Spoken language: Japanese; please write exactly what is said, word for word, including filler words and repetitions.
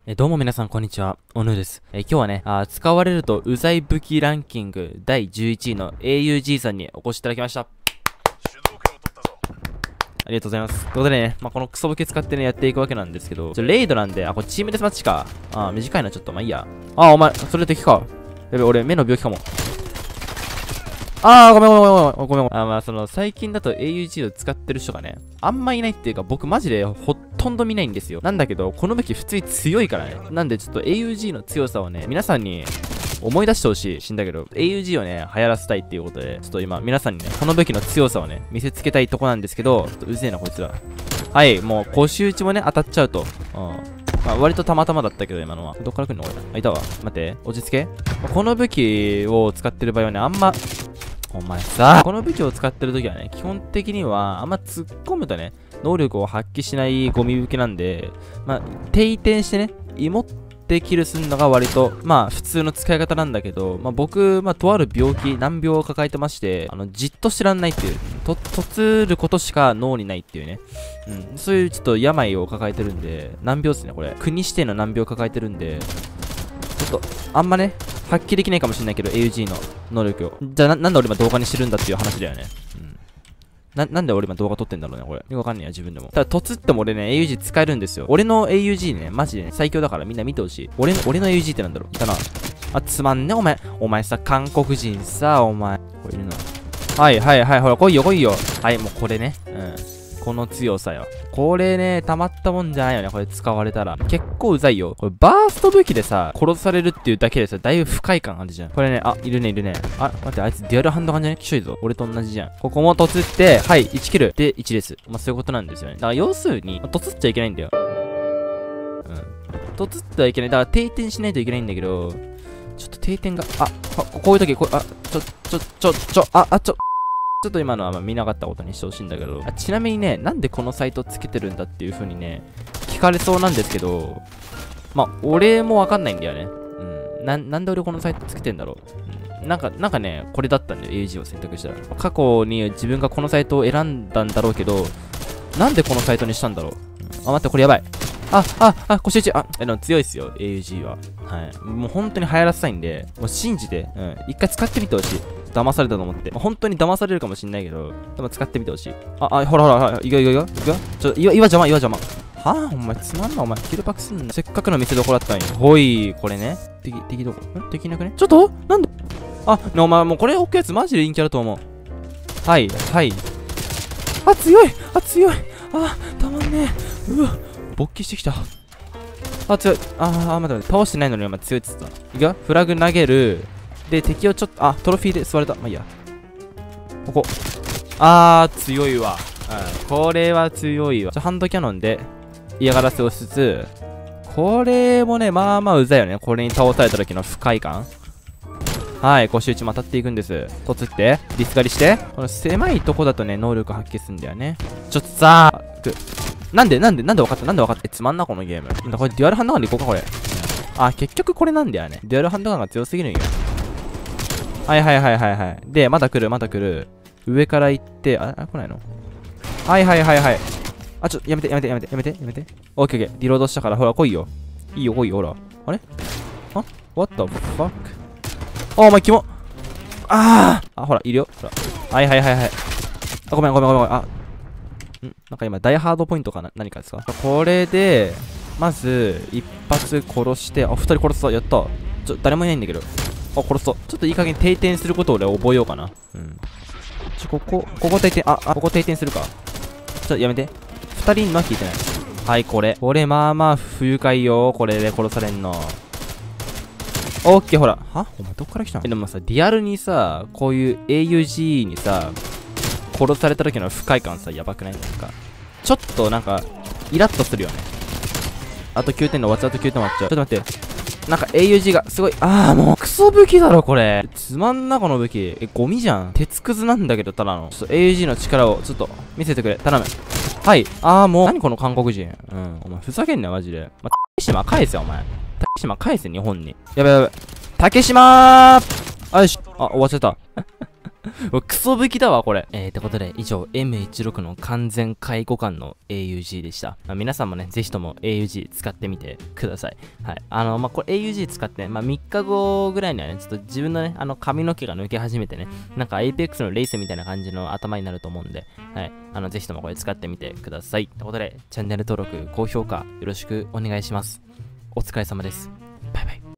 えどうも皆さんこんにちは、おぬです。え今日はねあ、使われるとうざい武器ランキングだいじゅういちいの エーユージー さんにお越しいただきました。ありがとうございます。ということでね、まあ、このクソ武器使ってね、やっていくわけなんですけど、ちょレイドなんで、あ、これチームデスマッチか。あ、短いな、ちょっと、まあいいや。あ、お前、それ敵か。やべ、俺、目の病気かも。あー、ごめんごめんごめんごめんごめん。あ、まあ、その、最近だと エーユージー を使ってる人がね、あんまいないっていうか、僕マジでほとんど見ないんですよ。なんだけど、この武器普通に強いからね。なんでちょっと エーユージー の強さをね、皆さんに思い出してほしいしんだけど、エーユージー をね、流行らせたいっていうことで、ちょっと今、皆さんにね、この武器の強さをね、見せつけたいとこなんですけど、ちょっとうぜえな、こいつら。はい、もう、腰打ちもね、当たっちゃうと。うん。まあ、割とたまたまだったけど、今のは。どっから来るのこれ。あ、いたわ。待って、落ち着け。この武器を使ってる場合はね、あんま、お前さ、この武器を使ってるときはね、基本的には、あんま突っ込むとね、能力を発揮しないゴミ武器なんで、まあ、定点してね、芋ってキルするのが割と、まあ、普通の使い方なんだけど、まあ、僕、まあ、とある病気、難病を抱えてまして、あの、じっとしてらんないっていう、と、とつることしか脳にないっていうね、うん、そういうちょっと病を抱えてるんで、難病っすね、これ。国指定の難病を抱えてるんで、ちょっと、あんまね、発揮できないかもしれないけど、エーユージー の能力を。じゃあな、なんで俺今動画にしてるんだっていう話だよね。うん。な、なんで俺今動画撮ってんだろうね、これ。よくわかんねえや、自分でも。ただ、とつっても俺ね、エーユージー 使えるんですよ。俺の エーユージー ね、マジでね、最強だからみんな見てほしい。俺の、俺の エーユージー ってなんだろう。いたな。あ、つまんね、お前。お前さ、韓国人さ、お前。これいるな。はいはいはい、ほら、来いよ来いよ。はい、もうこれね。うん。この強さよ。これね、たまったもんじゃないよね。これ使われたら。結構うざいよ。これバースト武器でさ、殺されるっていうだけでさ、だいぶ不快感あるじゃん。これね、あ、いるね、いるね。あ、待って、あいつデュアルハンドガンじゃねきしょいぞ。俺と同じじゃん。ここもとつって、はい、いちキル。で、いちです。まあ、そういうことなんですよね。だから要するに、とつっちゃいけないんだよ。うん。とつってはいけない。だから定点しないといけないんだけど、ちょっと定点が、あ、ここういう時、こう、あ、ちょ、ちょ、ちょ、ちょ、あ、あ、ちょ、ちょっと今のはまあ見なかったことにしてほしいんだけど、あ、ちなみにね、なんでこのサイトつけてるんだっていう風にね、聞かれそうなんですけど、まあ、俺もわかんないんだよね。うん。な、なんで俺このサイトつけてんだろう。うん。なんか、なんかね、これだったんだよ、エーユージー を選択したら。過去に自分がこのサイトを選んだんだろうけど、なんでこのサイトにしたんだろう。うん、あ、待って、これやばい。あ、あ、あ、腰打ち、あ、でも強いっすよ、エーユージー は。はい。もう本当に流行らせたいんで、もう信じて、うん。一回使ってみてほしい。騙されたと思って。まあ、本当に騙されるかもしんないけど、でも使ってみてほしい。あ、あ、ほらほらほら、いくよいくよいくよ。ちょ、岩、岩邪魔、岩邪魔。はぁ、お前、つまんな、お前。キルパクすんな。せっかくの見せ所だったのに。ほい、これね。敵、敵どこん敵いなくねちょっとなんであ、ね、お前、もうこれ置くやつマジで人気あると思う。はい、はい。あ、強いあ、強いあ、たまんねえ。うわ、勃起してきた。あ、強い。あー、待って待って。倒してないのにお前強いっつった。いくよ。フラグ投げる。で、敵をちょっと、あ、トロフィーで座れた。まあいいや。ここ。あー、強いわ。うん。これは強いわ。ちょ、ハンドキャノンで嫌がらせをしつつ、これもね、まあまあうざいよね。これに倒された時の不快感。はい、腰打ちも当たっていくんです。とつって、ディスカリして。この狭いとこだとね、能力発揮すんだよね。ちょっとさー、なんで、なんで、なんで分かったなんで分かったえ、つまんな、このゲーム。これデュアルハンドガンでいこうか、これ。あ、結局これなんだよね。デュアルハンドガンが強すぎるんよ。はいはいはいはいはい。で、まだ来る、まだ来る。上から行って、あ、あ来ないのはいはいはいはい。あ、ちょ、やめてやめてやめてやめてやめて。オッケーオッケー。リロードしたから、ほら、来いよ。いいよ、来いよ、ほら。あれあ ?What the fuck? あ、お前、キモあーあ、ほら、いるよ。ほら。はいはいはいはい。あ、ごめんごめんごめんごめん。あ、んなんか今、ダイハードポイントかな何かですかこれで、まず、一発殺して、あ、二人殺すぞ。やった。ちょ、誰もいないんだけど。あ、殺そう。ちょっといい加減定点することを俺覚えようかな。うん。ちょ、ここ、ここ定点、あ、あ、ここ定点するか。ちょっとやめて。二人いんのは聞いてない。はい、これ。これ、まあまあ、不愉快よ。これで殺されんの。オッケー、ほら。はお前、どっから来たのえ、でもさ、リアルにさ、こういう エーユージー にさ、殺された時の不快感さ、やばくないなんか。ちょっと、なんか、イラッとするよね。あときゅうてんで終わっちゃう。あときゅうてん終わっちゃう。ちょっと待って。なんか エーユージー がすごい、あーもうクソ武器だろこれ。つまんなこの武器。え、ゴミじゃん。鉄くずなんだけど、ただの。ちょっと エーユージー の力をちょっと見せてくれ。頼む。はい。あーもう、何この韓国人。うん。お前ふざけんなよ、マジで。ま、竹島返せよ、お前。竹島返せ、日本に。やべやべ。竹島ーあ、よし。あ、終わっちゃった。 クソ武器だわ、これ。えー、ってことで、以上、エムじゅうろく の完全介護官の エーユージー でした。まあ、皆さんもね、ぜひとも エーユージー 使ってみてください。はい。あの、まあ、これ エーユージー 使って、ね、まあ、みっかごぐらいにはね、ちょっと自分のね、あの、髪の毛が抜け始めてね、なんか エイペックス のレースみたいな感じの頭になると思うんで、はい。あの、ぜひともこれ使ってみてください。ってことで、チャンネル登録、高評価、よろしくお願いします。お疲れ様です。